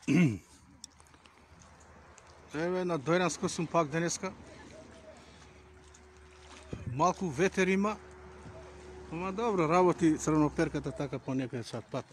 Еве, на Дојранско сум пак денеска. Малку ветер има. Ама добро, работи црвноперката така по некој сат пат.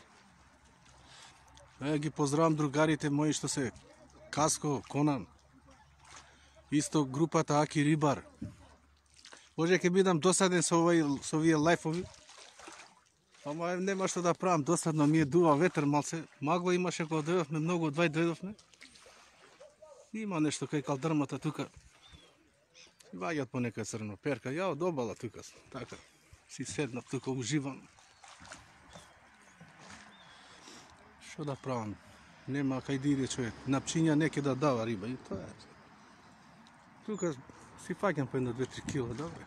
Ги поздравам другарите мои што се Каско, Конан. Исто групата Аки Рибар. Може ќе бидам досаден со овие лајфови. Ама нема што да правам, досадно ми е, дува ветер малце. Магла имаше кога дојдовме, многу од дојдовме. Има нешто кај калдрмата тука. Ваѓат по нека црвноперка. Ја од обала тука, така. Си седнав тука, уживам. Што да правам? Нема кај да иде човек. Напчиња неке да дава риба и тоа е. Тука си фаќам по 1-2-3 кила, добре.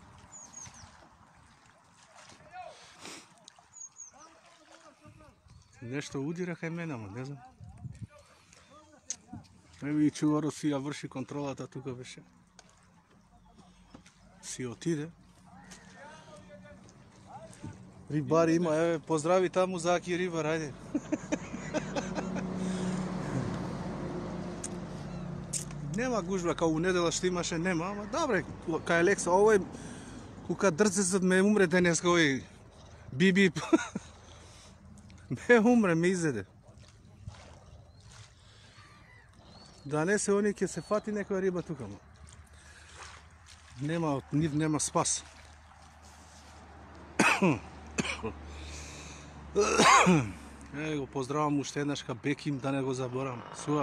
Нешто удира кај мене, ама не знам. Еве и чуварот си ја врши контролата тука беше. Си отиде. Рибари има, еве, поздрави таму за Аки Рибар, ајде. Нема гужва, као у недела што имаше, нема, ама добре, кај Алекса, овој, кога дрцецот ме умре денеска, овој, биби, ме умре, ме изеде. Да не се они ќе се фати некоја риба тука, ма. Нема, од нив нема спас. Го поздравам уште еднашка Беким, да не го заборавам. Суат.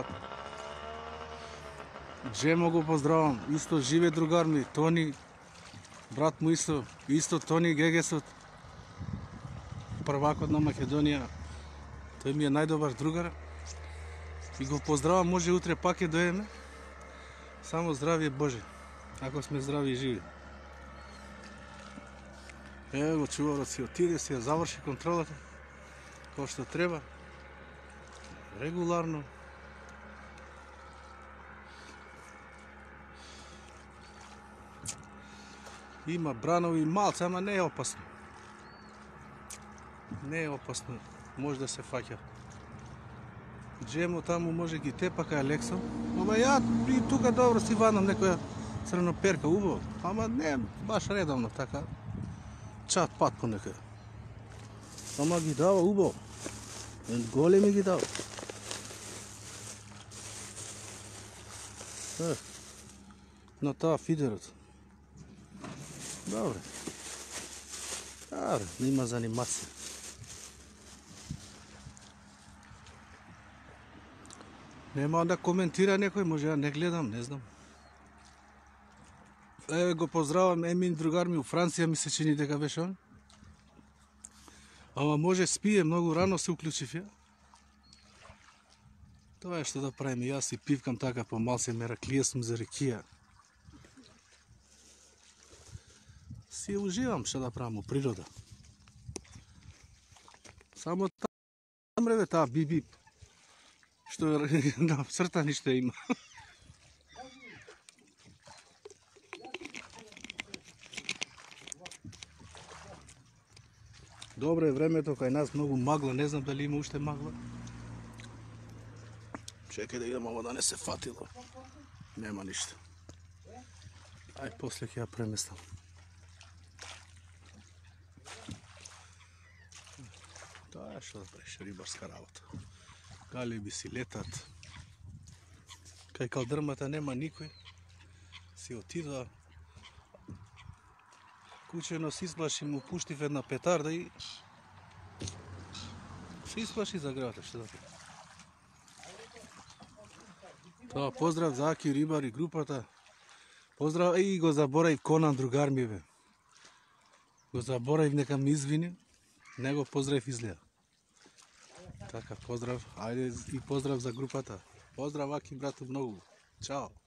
Джемо го поздравам, исто живе другар ми, Тони, брат му исто Тони Гегесот, првакот на Македонија. Тој ми е најдобар другар. И го поздравам, може утре пак ќе дојдеме. Само здравје Боже, ако сме здрави и живи. Ево чуварот си отиде, си ја заврши контролата, кој што треба, регуларно. Има бранови малце, ама не е опасно. Не е опасно, може да се фаќа. Джемо таму може ги тепа кај Алексо. Ама ја и тука добро си вадам некоја црвноперка, убаво. Ама не баш редовно така. Чат пат по некоја. Ама ги дава убаво. Големи ги дава. На таа фидерот. Добре. Добре, има занимација. Нема да коментира некој, може да не гледам, не знам. Еве го поздравам Емин, другар ми у Франција, ми се чини дека беше он. Ама може спие, многу рано се уклучив ја. Тоа е што да правим, јас си пивкам така по малце мераклија сум за рекија. Си уживам, што да правам у природа. Само таму реве таа биби, што на цртани што има. Добро е времето кај нас, многу магла, не знам дали има уште магла. Чекај да идам, ова да не се фатило. Нема ништо. Ај, после ќе ја преместам. Тоа е што да правиш, рибарска работа. Галеби си летат. Кај калдрмата нема никој. Си отидоа. Кучено се исплаши, му пуштив една петарда и се исплаши за града, што да правиш. Тоа, поздрав за Аки Рибар и групата. Поздрав, и го забораив Конан, другар ми бе. Го забораив, нека ми извини. Не го поздравив изгледа. Така, поздрав, ајде и поздрав за групата. Поздрав, Аки, брату, многу. Чао.